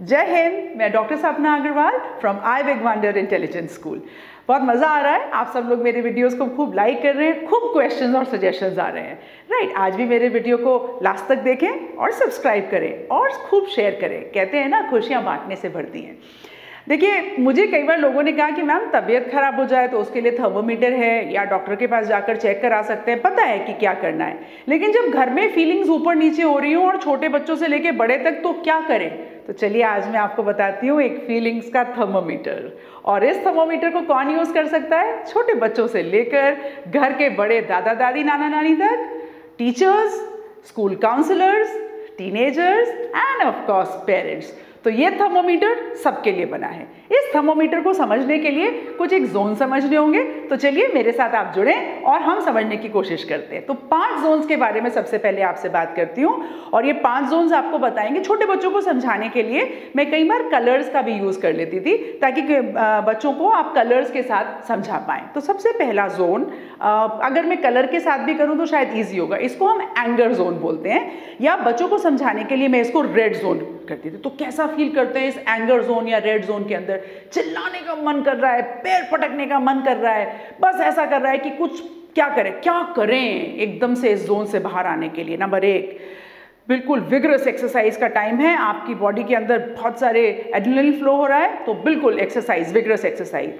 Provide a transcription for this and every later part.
जय हिंद। मैं doctor Sapna Agarwal from I big wonder intelligence school. बहुत मज़ा आ रहा है, आप सब लोग मेरे वीडियोस को खूब लाइक कर रहे हैं, खूब क्वेश्चंस और सजेशंस आ रहे हैं। राइट, आज भी मेरे वीडियो को लास्ट तक देखें और सब्सक्राइब करें और खूब शेयर करें। कहते हैं ना, खुशियाँ बांटने से बढ़ती हैं। देखिए, मुझे कई बार लोगों ने कहा कि मैम तबीयत खराब हो जाए तो उसके लिए थर्मोमीटर है या डॉक्टर के पास जाकर चेक करा सकते हैं, पता है कि क्या करना है। लेकिन जब घर में फीलिंग्स ऊपर नीचे हो रही हो और छोटे बच्चों से लेके बड़े तक, तो क्या करें? तो चलिए आज मैं आपको बताती हूँ एक फीलिंग्स का थर्मोमीटर। और इस थर्मोमीटर को कौन यूज़ कर सकता है? छोटे बच्चों से लेकर घर के बड़े दादा दादी नाना नानी तक, teachers, school counsellors, teenagers and of course parents. तो ये थर्मोमीटर सबके लिए बना है। इस थर्मोमीटर को समझने के लिए कुछ एक जोन समझने होंगे। तो चलिए मेरे साथ आप जुड़ें और हम समझने की कोशिश करते हैं। तो 5 जोन्स के बारे में सबसे पहले आपसे बात करती हूँ और ये 5 जोन्स आपको बताएंगे। छोटे बच्चों को समझाने के लिए मैं कई बार कलर्स का भी यूज़ कर लेती थी ताकि बच्चों को आप कलर्स के साथ समझा पाएँ। तो सबसे पहला जोन, अगर मैं कलर के साथ भी करूँ तो शायद ईजी होगा, इसको हम एंगर जोन बोलते हैं, या बच्चों को समझाने के लिए मैं इसको रेड जोन करती थी। तो कैसा फील करते हैं इस एंगर जोन या रेड जोन के अंदर? चिल्लाने का मन कर रहा है, पैर पटकने का मन कर रहा है, बस ऐसा कर रहा है कि कुछ क्या करें एकदम से इस जोन से बाहर आने के लिए। नंबर 1, बिल्कुल विगरस एक्सरसाइज का टाइम है। आपकी बॉडी के अंदर बहुत सारे एड्रेनलिन फ्लो हो रहा है, तो बिल्कुल exercise, vigorous exercise.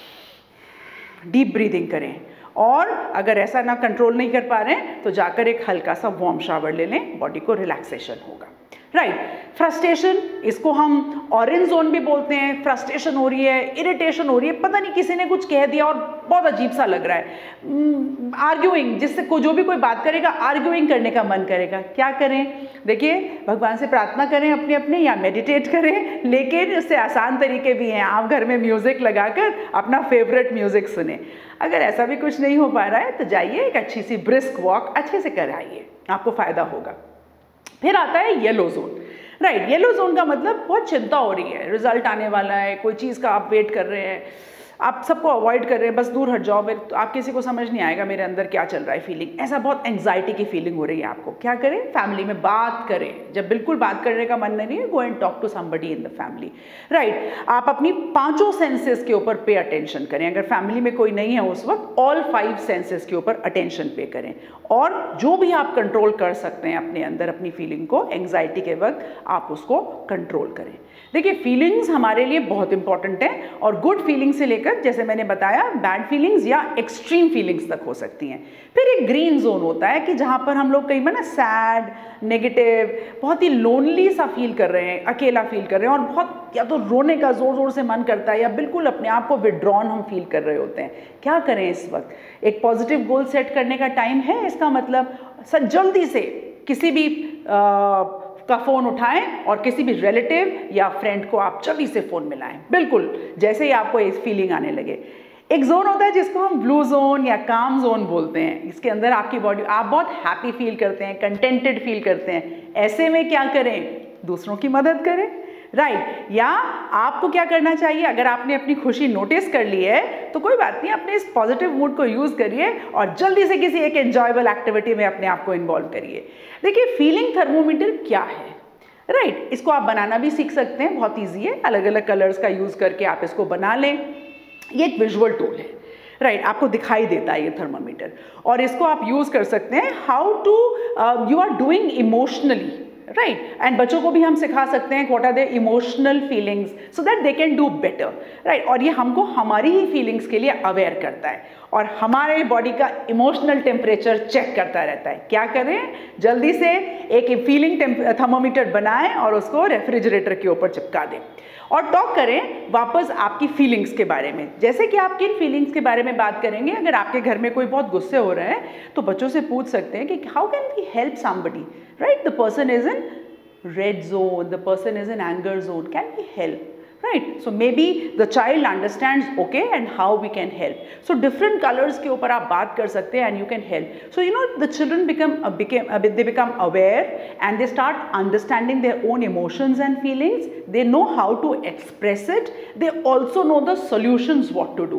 Deep breathing करें और अगर ऐसा ना कंट्रोल नहीं कर पा रहे हैं तो जाकर एक हल्का सा वार्म शावर ले लें, बॉडी को रिलैक्सेशन होगा। राइट, फ्रस्ट्रेशन, इसको हम ऑरेंज जोन भी बोलते हैं। फ्रस्ट्रेशन हो रही है, इरिटेशन हो रही है, पता नहीं किसी ने कुछ कह दिया और बहुत अजीब सा लग रहा है। आर्ग्यूइंग, जिससे जो भी कोई बात करेगा आर्ग्यूइंग करने का मन करेगा। क्या करें? देखिए, भगवान से प्रार्थना करें अपने अपने, या मेडिटेट करें, लेकिन इससे आसान तरीके भी हैं। आप घर में म्यूजिक लगाकर अपना फेवरेट म्यूजिक सुने। अगर ऐसा भी कुछ नहीं हो पा रहा है तो जाइए एक अच्छी सी ब्रिस्क वॉक अच्छे से कराइए, आपको फायदा होगा। फिर आता है yellow zone. Right, yellow zone का मतलब बहुत चिंता हो रही है, रिजल्ट आने वाला है, कोई चीज़ का आप वेट कर रहे हैं, आप सबको अवॉइड कर रहे हैं, बस दूर हट जाओ, तो आप किसी को समझ नहीं आएगा मेरे अंदर क्या चल रहा है, फीलिंग ऐसा, बहुत एंग्जाइटी की फीलिंग हो रही है आपको। क्या करें? फैमिली में बात करें। जब बिल्कुल बात करने का मन नहीं है, go and talk to somebody in the family. Right, आप अपनी 5 सेंसेस के ऊपर पे अटेंशन करें। अगर फैमिली में कोई नहीं है उस वक्त, ऑल 5 सेंसेस के ऊपर अटेंशन पे करें और जो भी आप कंट्रोल कर सकते हैं अपने अंदर, अपनी फीलिंग को एंग्जाइटी के वक्त, आप उसको कंट्रोल करें। देखिए, फीलिंग्स हमारे लिए बहुत इंपॉर्टेंट है और गुड फीलिंग से लेकर, जैसे मैंने बताया, बैड फीलिंग्स या एक्सट्रीम फीलिंग्स तक हो सकती हैं। फिर एक ग्रीन जोन होता है कि जहाँ पर हम लोग कई बार ना सैड, नेगेटिव, बहुत ही लोनली सा फील कर रहे हैं, अकेला फील कर रहे हैं और बहुत या तो रोने का जोर जोर से मन करता है या बिल्कुल अपने आप को विड्रॉन हम फील कर रहे होते हैं। क्या करें इस वक्त? एक पॉजिटिव गोल सेट करने का टाइम है। इसका मतलब जल्दी से किसी भी का फ़ोन उठाएं और किसी भी रिलेटिव या फ्रेंड को आप जल्दी से फ़ोन मिलाएं, बिल्कुल जैसे ही आपको इस फीलिंग आने लगे। एक जोन होता है जिसको हम ब्लू जोन या काम जोन बोलते हैं। इसके अंदर आपकी बॉडी, आप बहुत हैप्पी फील करते हैं, कंटेंटेड फील करते हैं। ऐसे में क्या करें? दूसरों की मदद करें। राइट, या आपको क्या करना चाहिए? अगर आपने अपनी खुशी नोटिस कर ली है तो कोई बात नहीं, अपने इस पॉजिटिव मूड को यूज़ करिए और जल्दी से किसी एक एंजॉयबल एक्टिविटी में अपने आप को इन्वॉल्व करिए। देखिए, फीलिंग थर्मोमीटर क्या है? राइट, इसको आप बनाना भी सीख सकते हैं, बहुत ईजी है। अलग अलग कलर्स का यूज़ करके आप इसको बना लें। ये एक विजुअल टूल है। राइट, आपको दिखाई देता है ये थर्मोमीटर और इसको आप यूज़ कर सकते हैं how to you are doing emotionally. Right, and बच्चों को भी हम सिखा सकते हैं what are their emotional feelings so that they can do better. Right, और ये हमको हमारी ही फीलिंग्स के लिए अवेयर करता है और हमारे बॉडी का इमोशनल टेम्परेचर चेक करता रहता है। क्या करें? जल्दी से एक फीलिंग थर्मोमीटर बनाएं और उसको रेफ्रिजरेटर के ऊपर चिपका दें और टॉक करें वापस आपकी फीलिंग्स के बारे में। जैसे कि आप किन फीलिंग्स के बारे में बात करेंगे? अगर आपके घर में कोई बहुत गुस्से हो रहा है तो बच्चों से पूछ सकते हैं कि how can we help somebody? Right, the person is in red zone, the person is in anger zone, can we help? Right, so maybe the child understands okay and how we can help. So different colors के ऊपर आप बात कर सकते हैं and you can help. So you know the children they become aware and they start understanding their own emotions and feelings. They know how to express it. They also know the solutions what to do.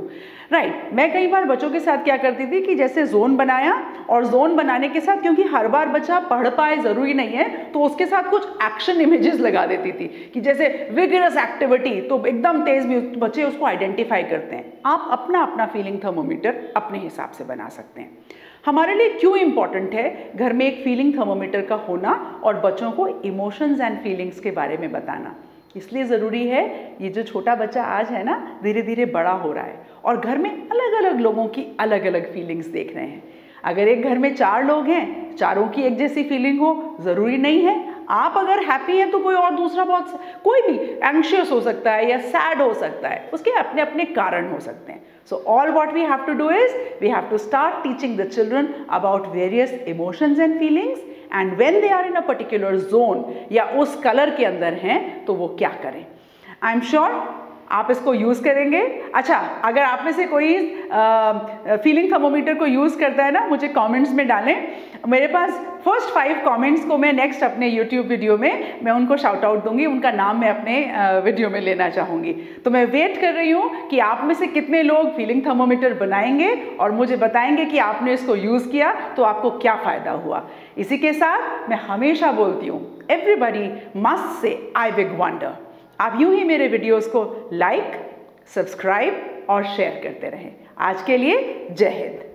Right. मैं कई बार बच्चों के साथ क्या करती थी कि जैसे जोन बनाया, और जोन बनाने के साथ, क्योंकि हर बार बच्चा पढ़ पाए ज़रूरी नहीं है, तो उसके साथ कुछ एक्शन इमेजेस लगा देती थी कि जैसे विगरस एक्टिविटी, तो एकदम तेज भी बच्चे उसको आइडेंटिफाई करते हैं। आप अपना अपना फीलिंग थर्मोमीटर अपने हिसाब से बना सकते हैं। हमारे लिए क्यों इम्पॉर्टेंट है घर में एक फीलिंग थर्मोमीटर का होना और बच्चों को इमोशंस एंड फीलिंग्स के बारे में बताना? इसलिए ज़रूरी है, ये जो छोटा बच्चा आज है ना, धीरे धीरे बड़ा हो रहा है और घर में अलग अलग लोगों की अलग अलग फीलिंग्स देख रहे हैं। अगर एक घर में 4 लोग हैं, चारों की एक जैसी फीलिंग हो ज़रूरी नहीं है। आप अगर हैप्पी हैं तो कोई और दूसरा कोई भी एंग्शियस हो सकता है या सैड हो सकता है, उसके अपने अपने कारण हो सकते हैं। So all what we have to do is we have to start teaching the children about various emotions and feelings, and when they are in a particular zone या उस कलर के अंदर हैं तो वो क्या करें। आई एम श्योर आप इसको यूज़ करेंगे। अच्छा, अगर आप में से कोई फीलिंग थर्मोमीटर को यूज़ करता है ना, मुझे कमेंट्स में डालें। मेरे पास फर्स्ट 5 कमेंट्स को मैं नेक्स्ट अपने यूट्यूब वीडियो में मैं उनको शाउट आउट दूंगी, उनका नाम मैं अपने वीडियो में लेना चाहूँगी। तो मैं वेट कर रही हूँ कि आप में से कितने लोग फीलिंग थर्मोमीटर बनाएंगे और मुझे बताएंगे कि आपने इसको यूज़ किया तो आपको क्या फ़ायदा हुआ। इसी के साथ मैं हमेशा बोलती हूँ, एवरीबडी मस्ट से आई बिग वंडर। आप यूं ही मेरे वीडियोस को लाइक, सब्सक्राइब और शेयर करते रहें। आज के लिए जय हिंद।